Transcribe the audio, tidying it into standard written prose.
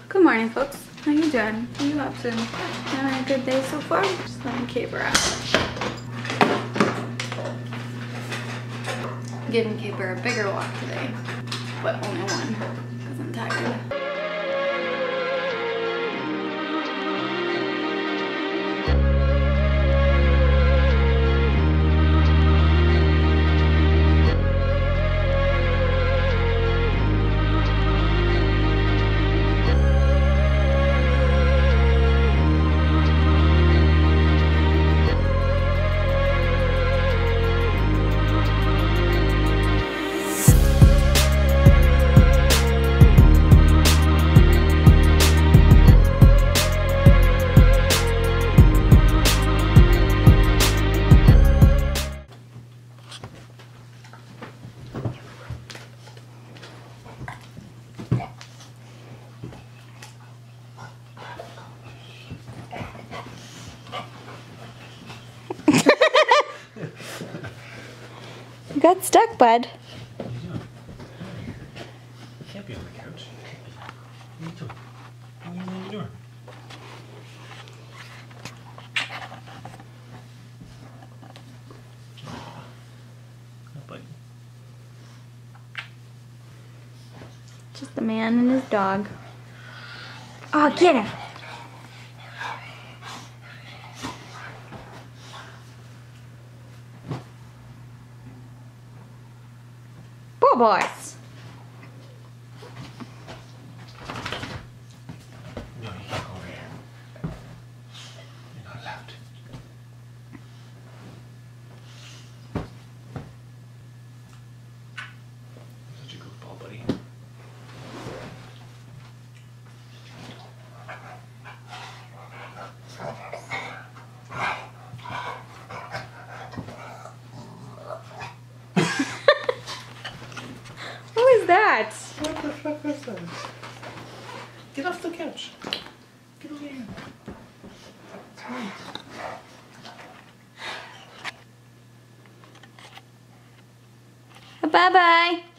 Good morning, folks. How you doing? What are you up to? Having a good day so far? Just letting Caper out. Giving Caper a bigger walk today, but only one, because I'm tired. You got stuck, bud. What are you doing? You can't be on the couch. What are you doing? What are you doing? No, buddy. Just the man and his dog. Oh, get him. Poor boys. No, you can't go over here. You're not allowed. You're such a goofball, buddy. What was that? What the fuck was that? Get off the couch. Get over here. Bye-bye.